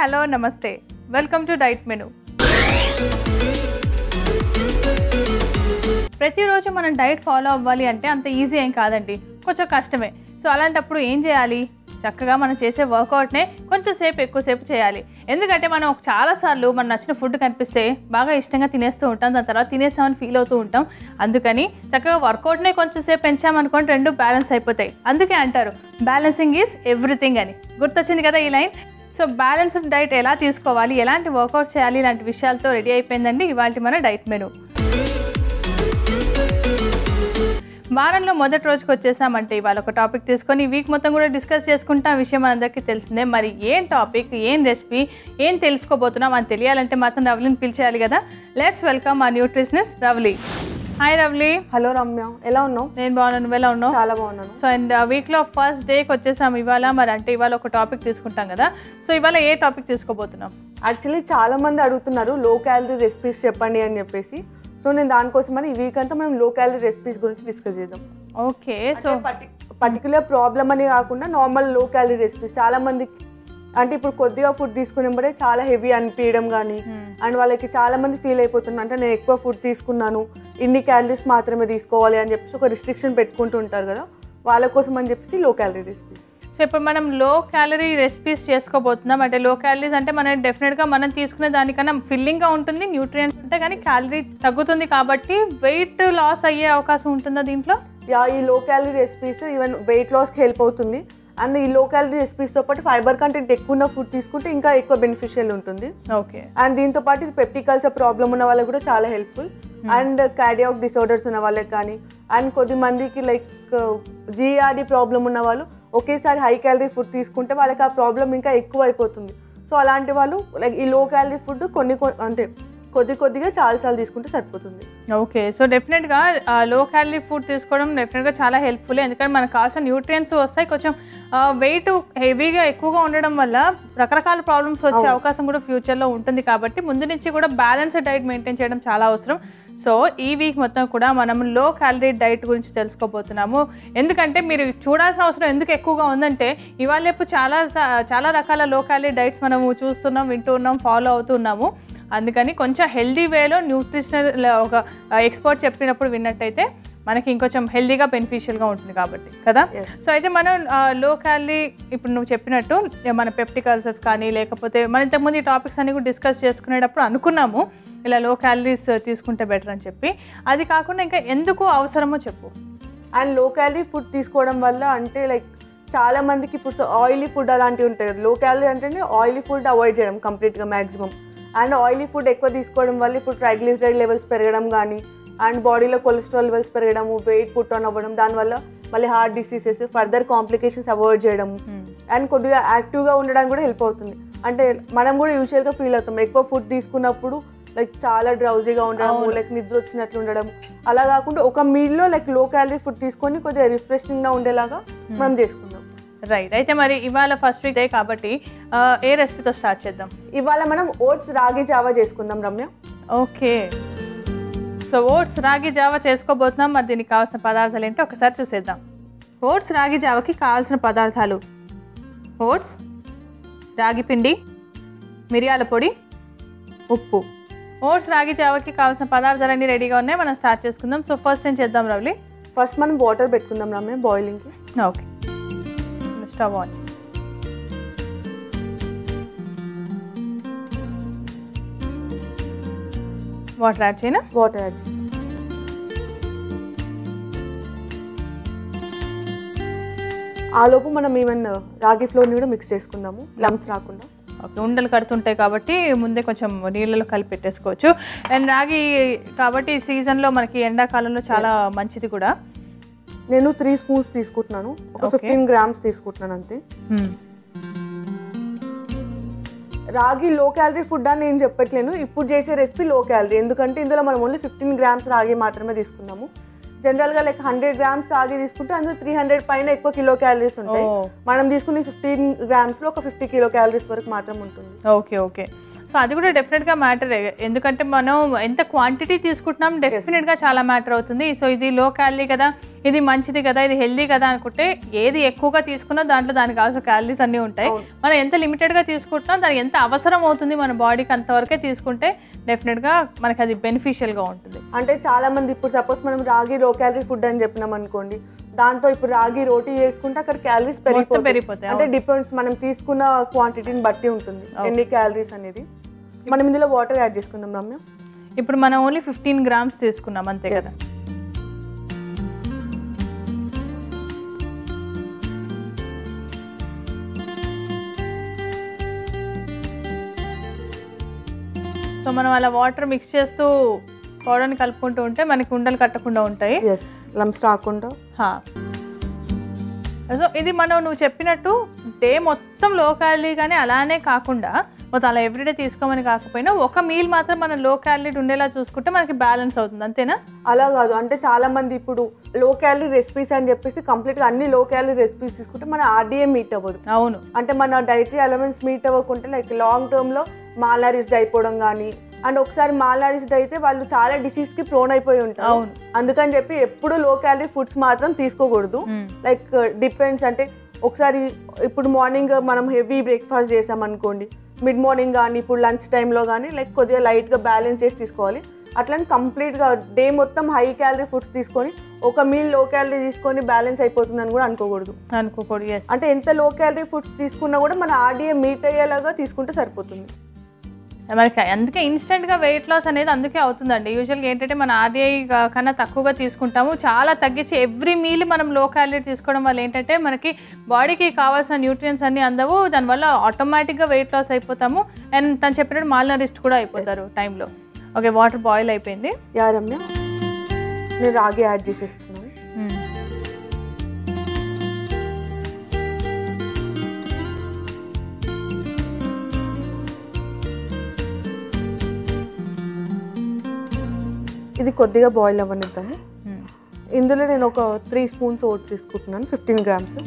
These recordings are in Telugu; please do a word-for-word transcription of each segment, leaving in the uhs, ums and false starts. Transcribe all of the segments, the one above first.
హలో నమస్తే వెల్కమ్ టు డైట్ మెనూ. ప్రతిరోజు మనం డైట్ ఫాలో అవ్వాలి అంటే అంత ఈజీ ఏం కాదండి, కొంచెం కష్టమే. సో అలాంటప్పుడు ఏం చేయాలి? చక్కగా మనం చేసే వర్కౌట్నే కొంచెం సేపు ఎక్కువసేపు చేయాలి. ఎందుకంటే మనం చాలాసార్లు మనం నచ్చిన ఫుడ్ కనిపిస్తే బాగా ఇష్టంగా తినేస్తూ ఉంటాం, దాని తర్వాత తినేసామని ఫీల్ అవుతూ ఉంటాం. అందుకని చక్కగా వర్కౌట్నే కొంచెం సేపు పెంచామనుకోండి, రెండు బ్యాలెన్స్ అయిపోతాయి. అందుకే అంటారు బ్యాలెన్సింగ్ ఈజ్ ఎవ్రీథింగ్ అని. గుర్తొచ్చింది కదా ఈ లైన్? సో బ్యాలెన్స్డ్ డైట్ ఎలా తీసుకోవాలి, ఎలాంటి వర్కౌట్స్ చేయాలి, ఇలాంటి విషయాలతో రెడీ అయిపోయిందండి ఇవాళ మన డైట్ మెనూ. వారంలో మొదటి రోజుకి వచ్చేసామంటే ఇవాళ ఒక టాపిక్ తీసుకొని ఈ వీక్ మొత్తం కూడా డిస్కస్ చేసుకుంటాం. ఆ విషయం మనందరికీ తెలిసిందే. మరి ఏం టాపిక్, ఏం రెసిపీ, ఏం తెలుసుకోబోతున్నాం అని తెలియాలంటే మాత్రం రవలిని పిలిచేయాలి కదా. లెట్స్ వెల్కమ్ ఆ nutritionist Ravali. Hi Ravali. Hello Ramya, ఎలా ఉన్నావు? నేను బాగున్నాను, నువ్వు ఎలా ఉన్నావు? చాలా బాగున్నాను. సో అండ్ వీక్లో ఫస్ట్ డేకి వచ్చేసాం ఇవాళ. మరి అంటే ఇవాళ ఒక టాపిక్ తీసుకుంటాం కదా. సో ఇవాళ ఏ టాపిక్ తీసుకోబోతున్నాం? యాక్చువల్లీ చాలా మంది అడుగుతున్నారు లో క్యాలరీ రెసిపీస్ చెప్పండి అని చెప్పేసి. సో నేను దానికోసమని ఈ వీక్ అంతా మనం లో క్యాలరీ రెసిపీస్ గురించి డిస్కస్ చేద్దాం. ఓకే. సో పర్టికులర్ ప్రాబ్లమ్ అని కాకుండా నార్మల్ లో క్యాలరీ రెసిపీస్. చాలా మందికి అంటే ఇప్పుడు కొద్దిగా ఫుడ్ తీసుకునేప్పుడే చాలా హెవీ అనిపించడం కానీ, అండ్ వాళ్ళకి చాలా మంది ఫీల్ అయిపోతుంది అంటే నేను ఎక్కువ ఫుడ్ తీసుకున్నాను, ఇన్ని క్యాలరీస్ మాత్రమే తీసుకోవాలి అని చెప్పేసి ఒక రిస్ట్రిక్షన్ పెట్టుకుంటూ ఉంటారు కదా, వాళ్ళ కోసం అని చెప్పేసి లో క్యాలరీ రెసిపీస్. సో ఇప్పుడు మనం లో క్యాలరీ రెసిపీస్ చేసుకోబోతున్నాం. అంటే లో క్యాలరీస్ అంటే మనం డెఫినెట్గా మనం తీసుకునే దానికన్నా ఫిల్లింగ్గా ఉంటుంది, న్యూట్రియంట్స్ ఉంటాయి, కానీ క్యాలరీ తగ్గుతుంది కాబట్టి వెయిట్ లాస్ అయ్యే అవకాశం ఉంటుందా దీంట్లో? యా, ఈ low calorie recipes even weight లాస్కి హెల్ప్ అవుతుంది. అండ్ ఈ లో క్యాలరీ రెసిపీస్తో పాటు ఫైబర్ కంటెంట్ ఎక్కువ ఉన్న ఫుడ్ తీసుకుంటే ఇంకా ఎక్కువ బెనిఫిషియల్ ఉంటుంది. ఓకే. అండ్ దీంతో పాటు ఇది పెప్టిక్ అల్సర్ ప్రాబ్లమ్ ఉన్న వాళ్ళకి కూడా చాలా హెల్ప్ఫుల్. అండ్ కార్డియాక్ డిసార్డర్స్ ఉన్న వాళ్ళకి కానీ, అండ్ కొద్ది మందికి లైక్ జీఆర్డీ ప్రాబ్లమ్ ఉన్న వాళ్ళు ఒకేసారి హై క్యాలరీ ఫుడ్ తీసుకుంటే వాళ్ళకి ఆ ప్రాబ్లం ఇంకా ఎక్కువ అయిపోతుంది. సో అలాంటి వాళ్ళు లైక్ ఈ లో క్యాలరీ ఫుడ్ కొన్ని అంటే కొద్ది కొద్దిగా చాలాసార్లు తీసుకుంటే సరిపోతుంది. ఓకే. సో డెఫినెట్గా లో క్యాలరీ ఫుడ్ తీసుకోవడం డెఫినెట్గా చాలా హెల్ప్ఫుల్. ఎందుకంటే మనకు కావాల్సిన న్యూట్రియంట్స్ వస్తాయి. కొంచెం వెయిట్ హెవీగా ఎక్కువగా ఉండడం వల్ల రకరకాల ప్రాబ్లమ్స్ వచ్చే అవకాశం కూడా ఫ్యూచర్లో ఉంటుంది. కాబట్టి ముందు నుంచి కూడా బ్యాలెన్స్డ్ డైట్ మెయింటైన్ చేయడం చాలా అవసరం. సో ఈ వీక్ మొత్తం కూడా మనం లో క్యాలరీ డైట్ గురించి తెలుసుకోబోతున్నాము. ఎందుకంటే మీరు చూడాల్సిన అవసరం ఎందుకు ఎక్కువగా ఉందంటే ఇవాళ రేపు చాలా చాలా రకాల లో క్యాలరీ డైట్స్ మనము చూస్తున్నాం, వింటూ ఉన్నాం, ఫాలో అవుతున్నాము. అందుకని కొంచెం హెల్దీ వేలో న్యూట్రిషనల్ ఒక ఎక్స్పర్ట్ చెప్పినప్పుడు విన్నట్టయితే మనకి ఇంకొంచెం హెల్దీగా బెనిఫిషియల్గా ఉంటుంది కాబట్టి కదా. సో అయితే మనం లో క్యాలరీ ఇప్పుడు నువ్వు చెప్పినట్టు మన పెప్టిక్ అల్సర్స్ కానీ, లేకపోతే మన ఇంతకుముందు ఈ టాపిక్స్ అన్ని కూడా డిస్కస్ చేసుకునేటప్పుడు అనుకున్నాము ఇలా లో క్యాలరీస్ తీసుకుంటే బెటర్ అని చెప్పి. అది కాకుండా ఇంకా ఎందుకు అవసరమో చెప్పు. అండ్ లో క్యాలరీ ఫుడ్ తీసుకోవడం వల్ల అంటే లైక్ చాలా మందికి ఇప్పుడు ఆయిలీ ఫుడ్ అలాంటివి ఉంటాయి కదా. లో క్యాలరీ అంటే ఆయిలీ ఫుడ్ అవాయిడ్ చేయడం కంప్లీట్గా మ్యాక్సిమం. అండ్ ఆయిలీ ఫుడ్ ఎక్కువ తీసుకోవడం వల్ల ఇప్పుడు ట్రైగ్లిసరైడ్ లెవెల్స్ పెరగడం కానీ, అండ్ బాడీలో కొలెస్ట్రాల్ లెవెల్స్ పెరగడము, వెయిట్ పుట్ ఆన్ అవ్వడం, దానివల్ల మళ్ళీ heart diseases, further complications avoid చేయడము, అండ్ కొద్దిగా యాక్టివ్గా ఉండడానికి కూడా హెల్ప్ అవుతుంది. అంటే మనం కూడా యూజువల్గా ఫీల్ అవుతాం ఎక్కువ ఫుడ్ తీసుకున్నప్పుడు లైక్ చాలా డ్రౌజీగా ఉండడము, లైక్ నిద్ర వచ్చినట్లు ఉండడం. అలా కాకుండా ఒక మీల్లో లైక్ లో క్యాలరీ ఫుడ్ తీసుకొని కొద్దిగా రిఫ్రెషింగ్గా ఉండేలాగా మనం చేసుకుందాం. రైట్. అయితే మరి ఇవాళ ఫస్ట్ వీక్ డే కాబట్టి ఏ రెసిపీతో స్టార్ట్ చేద్దాం? ఇవాళ మనం ఓట్స్ రాగి జావా చేసుకుందాం Ramya. Okay. So oats ragi జావా చేసుకోబోతున్నాం. మరి దీనికి కావాల్సిన పదార్థాలు ఏంటో ఒకసారి చూసేద్దాం. ఓట్స్ రాగి జావాకి కావాల్సిన పదార్థాలు: ఓట్స్, రాగి పిండి, మిరియాల పొడి, ఉప్పు. ఓట్స్ రాగి జావాకి కావాల్సిన పదార్థాలన్నీ రెడీగా ఉన్నాయి, మనం స్టార్ట్ చేసుకుందాం. సో ఫస్ట్ ఏం చేద్దాం రవలి? ఫస్ట్ మనం వాటర్ పెట్టుకుందాం రమ్య బాయిలింగ్కి. Okay. Stove on. Water add చేయనా? వాటర్ యాడ్ చేయి. ఆలోపు మనం ఈవెన్ రాగి ఫ్లోర్ని కూడా మిక్స్ చేసుకుందాము, లంప్స్ రాకుండా. ఓకే. ఉండలు కడుతుంటాయి కాబట్టి ముందే కొంచెం నీళ్ళలో కలిపి పెట్టేసుకోవచ్చు. అండ్ రాగి కాబట్టి ఈ సీజన్లో మనకి ఎండాకాలంలో చాలా మంచిది కూడా. నేను త్రీ స్పూన్స్ తీసుకుంటున్నాను, ఒక ఫిఫ్టీన్ గ్రామ్స్ తీసుకుంటున్నాను అంతే. రాగి లో క్యాలరీ ఫుడ్ అని నేను చెప్పట్లేను, ఇప్పుడు చేసే రెసిపీ లో క్యాలరీ. ఎందుకంటే ఇందులో మనం ఓన్లీ ఫిఫ్టీన్ గ్రామ్స్ రాగి మాత్రమే తీసుకున్నాము. జనరల్గా లైక్ హండ్రెడ్ గ్రామ్స్ రాగి తీసుకుంటే అందులో త్రీ హండ్రెడ్ పైన ఎక్కువ కిలో క్యాలరీస్ ఉంటాయి. మనం తీసుకునే ఫిఫ్టీన్ గ్రామ్స్లో ఒక ఫిఫ్టీ కిలో క్యాలరీస్ వరకు మాత్రం ఉంటుంది. ఓకే. ఓకే. సో సో అది కూడా డెఫినెట్గా మ్యాటర్, ఎందుకంటే మనం ఎంత క్వాంటిటీ తీసుకుంటున్నాం డెఫినెట్గా చాలా మ్యాటర్ అవుతుంది. సో ఇది లో క్యాలరీ కదా, ఇది మంచిది కదా, ఇది హెల్దీ కదా అనుకుంటే ఏది ఎక్కువగా తీసుకున్నా దాంట్లో దానికి కావాల్సిన క్యాలరీస్ అన్నీ ఉంటాయి. మనం ఎంత లిమిటెడ్గా తీసుకుంటున్నాం, దానికి ఎంత అవసరం అవుతుంది మన బాడీకి అంతవరకే తీసుకుంటే డెఫినెట్గా మనకి అది బెనిఫిషియల్గా ఉంటుంది. అంటే చాలా మంది ఇప్పుడు సపోజ్ మనం రాగి లో క్యాలరీ ఫుడ్ అని చెప్పినాం అనుకోండి, దాంతో ఇప్పుడు రాగి రోటీ చేసుకుంటే అక్కడ క్యాలరీస్ పెరిగిపోతాయి. అంటే డిపెండ్స్ మనం తీసుకున్న క్వాంటిటీని బట్టి ఉంటుంది ఎన్ని క్యాలరీస్ అనేది. మనం ఇందులో వాటర్ యాడ్ చేసుకుందాం రమ్య. ఇప్పుడు మనం ఓన్లీ ఫిఫ్టీన్ గ్రామ్స్ తీసుకున్నాం అంతే కదా. సో మనం అలా వాటర్ మిక్స్ చేస్తూ పౌడర్ని కలుపుకుంటూ ఉంటే మనకి ఉండలు కట్టకుండా ఉంటాయి, లంప్స్ రాకుండా. సో ఇది మనం నువ్వు చెప్పినట్టు డే మొత్తం లో క్యాలరీ కానీ అలానే కాకుండా మొత్తం అలా ఎవ్రీడే తీసుకోమని కాకపోయినా ఒక మీల్ మాత్రం మనం లో క్యాలరీ ఉండేలా చూసుకుంటే మనకి బ్యాలెన్స్ అవుతుంది, అంతేనా? అలా కాదు, అంటే చాలా మంది ఇప్పుడు లో క్యాలరీ రెసిపీస్ అని చెప్పేసి కంప్లీట్గా అన్ని లో క్యాలరీ రెసిపీస్ తీసుకుంటే మన ఆర్డీఏ మీట్ అవ్వదు. అవును, అంటే మన డైటరీ అలవెన్స్ మీట్ అవ్వకుంటే లైక్ లాంగ్ టర్మ్లో మాల్నారిష్డ్ అయిపోవడం కానీ, అండ్ ఒకసారి మాల్నారిష్డ్ అయితే వాళ్ళు చాలా డిసీజ్కి ప్రోన్ అయిపోయి ఉంటారు. అవును, అందుకని చెప్పి ఎప్పుడు లో క్యాలరీ ఫుడ్స్ మాత్రం తీసుకోకూడదు. లైక్ డిపెండ్స్, అంటే ఒకసారి ఇప్పుడు మార్నింగ్ మనం హెవీ బ్రేక్ఫాస్ట్ చేసాం అనుకోండి, మిడ్ మార్నింగ్ కానీ ఇప్పుడు లంచ్ టైంలో కానీ లైక్ కొద్దిగా లైట్గా బ్యాలెన్స్ చేసి తీసుకోవాలి. అట్లని కంప్లీట్గా డే మొత్తం హై క్యాలరీ ఫుడ్స్ తీసుకొని ఒక మీల్ లో క్యాలరీ తీసుకొని బ్యాలెన్స్ అయిపోతుందని కూడా అనుకోకూడదు అనుకోకూడదు అంటే ఎంత లో క్యాలరీ ఫుడ్స్ తీసుకున్నా కూడా మన ఆర్డీఏ మీట్ అయ్యేలాగా తీసుకుంటే సరిపోతుంది మనకి. అందుకే ఇన్స్టెంట్గా వెయిట్ లాస్ అనేది అందుకే అవుతుందండి. యూజువల్గా ఏంటంటే మన ఆర్డీఐ కన్నా తక్కువగా తీసుకుంటాము, చాలా తగ్గించి ఎవ్రీ మీల్ మనం లో క్యాలరీ తీసుకోవడం వల్ల ఏంటంటే మనకి బాడీకి కావాల్సిన న్యూట్రియన్స్ అన్నీ అందవు, దానివల్ల ఆటోమేటిక్గా వెయిట్ లాస్ అయిపోతాము. అండ్ తను చెప్పినట్టు మాల్నరిష్డ్ కూడా అయిపోతారు టైంలో. ఓకే, వాటర్ బాయిల్ అయిపోయింది. యా రమ్య, నేను రాగి యాడ్ చేసేస్తున్నాను. ఇది కొద్దిగా బాయిల్ అవ్వనిద్దాము. ఇందులో నేను ఒక త్రీ స్పూన్స్ ఓట్స్ తీసుకుంటున్నాను, ఫిఫ్టీన్ గ్రామ్స్.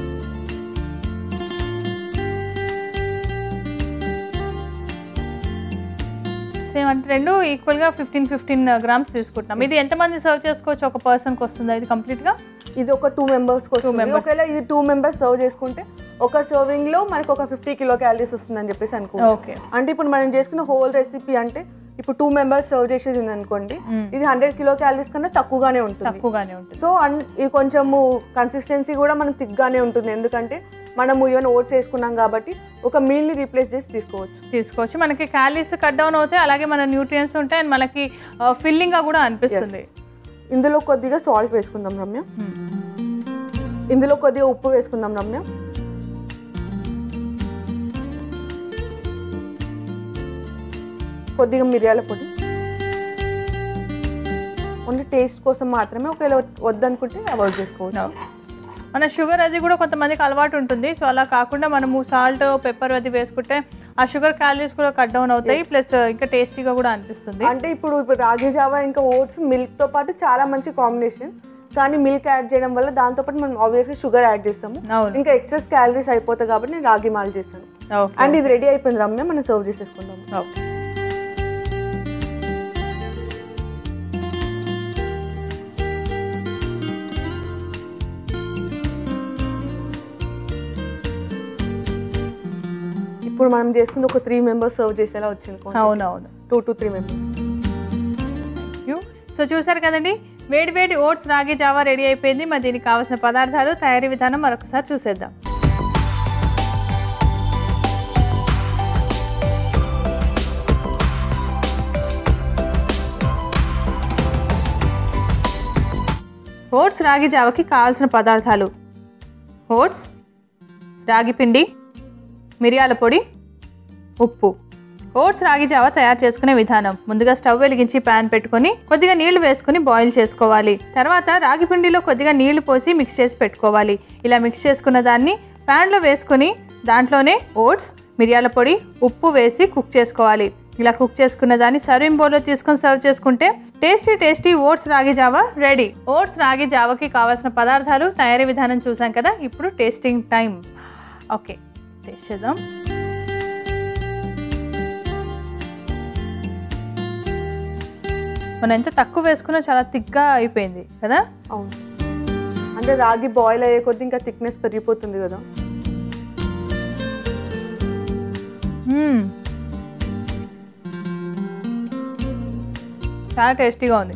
సేమ్ అంటే రెండు ఈక్వల్గా ఫిఫ్టీన్ ఫిఫ్టీన్ గ్రామ్స్ తీసుకుంటున్నాం. ఇది ఎంతమంది సర్వ్ చేసుకోవచ్చు? ఒక పర్సన్కి వస్తుందా ఇది కంప్లీట్గా? ఇది ఒక టూ మెంబర్స్కి వస్తుంది. ఒకవేళ ఇది టూ మెంబర్స్ సర్వ్ చేసుకుంటే ఒక సర్వింగ్లో మనకు ఒక ఫిఫ్టీ కిలో క్యాలరీస్ వస్తుందని చెప్పేసి అనుకోవచ్చు. ఓకే, అంటే ఇప్పుడు మనం చేసుకున్న హోల్ రెసిపీ అంటే ఇప్పుడు టూ మెంబర్స్ సర్వ్ చేసేది అనుకోండి, ఇది హండ్రెడ్ కిలో క్యాలరీస్ కన్నా తక్కువగానే ఉంటుంది తక్కువగానే ఉంటుంది సో ఇది కొంచెము కన్సిస్టెన్సీ కూడా మనకు థిక్గానే ఉంటుంది, ఎందుకంటే మనము ఈవెన్ ఓట్స్ వేసుకున్నాం కాబట్టి ఒక మీల్ని రీప్లేస్ చేసి తీసుకోవచ్చు తీసుకోవచ్చు మనకి క్యాలరీస్ కట్ డౌన్ అవుతాయి, అలాగే మన న్యూట్రియన్స్ ఉంటాయి, అండ్ మనకి ఫిల్లింగ్గా కూడా అనిపిస్తుంది. ఇందులో కొద్దిగా సాల్ట్ వేసుకుందాం రమ్య. ఇందులో కొద్దిగా ఉప్పు వేసుకుందాం రమ్య. కొద్దిగా మిరియాల పొడి, ఓన్లీ టేస్ట్ కోసం మాత్రమే, ఒకవేళ వద్దనుకుంటే అవాయిడ్ చేసుకోవచ్చు. మన షుగర్ అది కూడా కొంతమందికి అలవాటు ఉంటుంది, సో అలా కాకుండా మనము సాల్ట్ పెప్పర్ అది వేసుకుంటే ఆ షుగర్ క్యాలరీస్ కూడా కట్ డౌన్ అవుతాయి, ప్లస్ ఇంకా టేస్టీగా కూడా అనిపిస్తుంది. అంటే ఇప్పుడు ఇప్పుడు రాగి జావా ఇంకా ఓట్స్ మిల్క్తో పాటు చాలా మంచి కాంబినేషన్, కానీ మిల్క్ యాడ్ చేయడం వల్ల దాంతోపాటు మనం ఆబ్వియస్గా షుగర్ యాడ్ చేస్తాము, ఇంకా ఎక్సెస్ క్యాలరీస్ అయిపోతాయి కాబట్టి నేను రాగి మాల్ చేశాను. అండ్ ఇది రెడీ అయిపోయింది రమ్య, మనం సర్వ్ చేసేసుకుందాం. ఇప్పుడు మనం చేసుకుంది ఒక త్రీ మెంబర్స్ సర్వ్ చేసేలా వచ్చింది. అవునవును, two to three members. So చూసారు కదండి, వేడి వేడి ఓట్స్ రాగి జావా రెడీ అయిపోయింది. మరి దీనికి కావాల్సిన పదార్థాలు, తయారీ విధానం మరొకసారి చూసేద్దాం. ఓట్స్ రాగి జావకి కావాల్సిన పదార్థాలు: ఓట్స్, రాగి పిండి, మిరియాల పొడి, ఉప్పు. ఓట్స్ రాగి జావా తయారు చేసుకునే విధానం: ముందుగా స్టవ్ వెలిగించి ప్యాన్ పెట్టుకొని కొద్దిగా నీళ్లు వేసుకుని బాయిల్ చేసుకోవాలి. తర్వాత రాగి పిండిలో కొద్దిగా నీళ్లు పోసి మిక్స్ చేసి పెట్టుకోవాలి. ఇలా మిక్స్ చేసుకున్న దాన్ని ప్యాన్లో వేసుకుని దాంట్లోనే ఓట్స్, మిరియాల పొడి, ఉప్పు వేసి కుక్ చేసుకోవాలి. ఇలా కుక్ చేసుకున్న దాన్ని సర్వింగ్ బౌల్లో తీసుకొని సర్వ్ చేసుకుంటే టేస్టీ టేస్టీ ఓట్స్ రాగి జావా రెడీ. ఓట్స్ రాగి జావాకి కావాల్సిన పదార్థాలు, తయారీ విధానం చూసాం కదా, ఇప్పుడు టేస్టింగ్ టైం. ఓకే, టేస్ట్ చేద్దాం. మనం ఎంత తక్కువ వేసుకున్నా చాలా థిక్గా అయిపోయింది కదా. అవును, అంటే రాగి బాయిల్ అయ్యే కొద్దీ ఇంకా థిక్నెస్ పెరిగిపోతుంది కదా. చాలా టేస్టీగా ఉంది.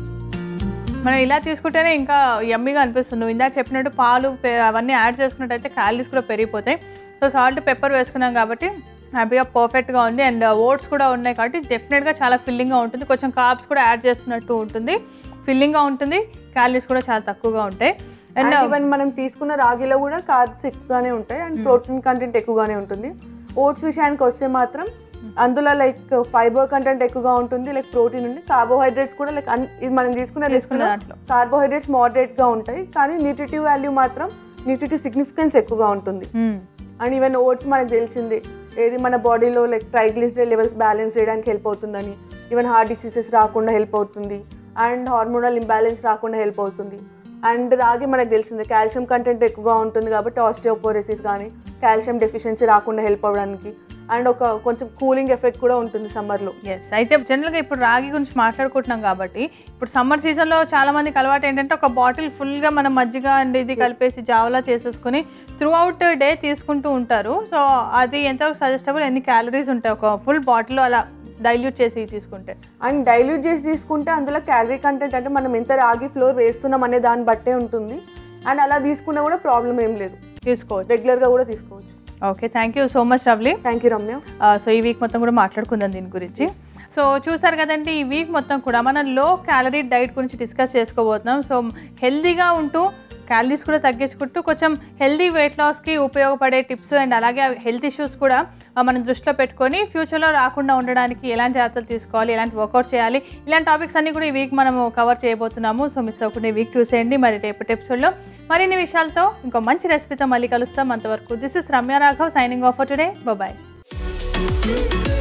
మనం ఇలా తీసుకుంటేనే ఇంకా యమ్మీగా అనిపిస్తుంది. నువ్వు ఇందాక చెప్పినట్టు పాలు అవన్నీ యాడ్ చేసుకున్నట్టయితే క్యాలరీస్ కూడా పెరిగిపోతాయి. సో సాల్ట్ పెప్పర్ వేసుకున్నాం కాబట్టి హ్యాపీగా పర్ఫెక్ట్గా ఉంది. అండ్ ఓట్స్ కూడా ఉన్నాయి కాబట్టి డెఫినెట్గా చాలా ఫిల్లింగ్గా ఉంటుంది. కొంచెం కార్బ్స్ కూడా యాడ్ చేస్తున్నట్టు ఉంటుంది, ఫిల్లింగ్గా ఉంటుంది, క్యాలరీస్ కూడా చాలా తక్కువగా ఉంటాయి. అండ్ ఈవెన్ మనం తీసుకున్న రాగిలో కూడా కార్బ్స్ ఎక్కువగానే ఉంటాయి అండ్ ప్రోటీన్ కంటెంట్ ఎక్కువగానే ఉంటుంది. ఓట్స్ విషయానికి వస్తే మాత్రం అందులో లైక్ ఫైబర్ కంటెంట్ ఎక్కువగా ఉంటుంది, లైక్ ప్రోటీన్ ఉంది, కార్బోహైడ్రేట్స్ కూడా లైక్ ఇది మనం తీసుకునే తీసుకున్న కార్బోహైడ్రేట్స్ మోడరేట్గా ఉంటాయి, కానీ న్యూట్రిటివ్ వాల్యూ మాత్రం న్యూట్రిటివ్ సిగ్నిఫికెన్స్ ఎక్కువగా ఉంటుంది. అండ్ ఈవెన్ ఓట్స్ మనకు తెలిసింది ఏది మన బాడీలో లైక్ ట్రైగ్లిసరైడ్ లెవెల్స్ బ్యాలెన్స్ చేయడానికి హెల్ప్ అవుతుందని, ఈవెన్ హార్ట్ డిసీజెస్ రాకుండా హెల్ప్ అవుతుంది అండ్ హార్మోనల్ ఇంబ్యాలెన్స్ రాకుండా హెల్ప్ అవుతుంది. అండ్ రాగి మనకు తెలిసింది కాల్షియం కంటెంట్ ఎక్కువగా ఉంటుంది కాబట్టి ఆస్టియోపోరోసిస్ కానీ కాల్షియం డెఫిషియన్సీ రాకుండా హెల్ప్ అవ్వడానికి అండ్ ఒక కొంచెం కూలింగ్ ఎఫెక్ట్ కూడా ఉంటుంది సమ్మర్లో. ఎస్, అయితే జనరల్గా ఇప్పుడు రాగి గురించి మాట్లాడుకుంటున్నాం కాబట్టి ఇప్పుడు సమ్మర్ సీజన్లో చాలా మందికి అలవాటు ఏంటంటే ఒక బాటిల్ ఫుల్గా మనం మజ్జిగ అండ్ ఇది కలిపేసి జావలా చేసేసుకుని త్రూ అవుట్ డే తీసుకుంటూ ఉంటారు. సో అది ఎంతవరకు సజెస్టబుల్, ఎన్ని క్యాలరీస్ ఉంటాయి ఒక ఫుల్ బాటిల్ అలా డైల్యూట్ చేసి తీసుకుంటే? అండ్ డైల్యూట్ చేసి తీసుకుంటే అందులో క్యాలరీ కంటెంట్ అంటే మనం ఎంత రాగి ఫ్లోర్ వేస్తున్నాం అనే దాన్ని బట్టే ఉంటుంది. అండ్ అలా తీసుకున్నా కూడా ప్రాబ్లం ఏం లేదు, తీసుకోవచ్చు, రెగ్యులర్గా కూడా తీసుకోవచ్చు. Okay, thank you so much lovely. Thank you Ramya. So ఈ వీక్ మొత్తం కూడా మాట్లాడుకుందాం దీని గురించి. సో చూసారు కదండి, ఈ వీక్ మొత్తం కూడా మనం లో క్యాలరీ డైట్ గురించి డిస్కస్ చేసుకోబోతున్నాం. సో హెల్తీగా ఉంటూ క్యాలరీస్ కూడా తగ్గించుకుంటూ కొంచెం హెల్దీ వెయిట్ లాస్కి ఉపయోగపడే టిప్స్ అండ్ అలాగే హెల్త్ ఇష్యూస్ కూడా మనం దృష్టిలో పెట్టుకొని ఫ్యూచర్లో రాకుండా ఉండడానికి ఎలాంటి జాగ్రత్తలు తీసుకోవాలి, ఎలాంటి వర్కౌట్ చేయాలి, ఇలాంటి టాపిక్స్ అన్ని కూడా ఈ వీక్ మనము కవర్ చేయబోతున్నాము. సో మిస్ అవ్వకుండా ఈ వీక్ చూసేయండి. మరి రేపటి ఎపిసోడ్లో మరిన్ని విషయాలతో ఇంకో మంచి రెసిపీతో మళ్ళీ కలుస్తాం. అంతవరకు this is Ramya Raghav signing off for today. Bye.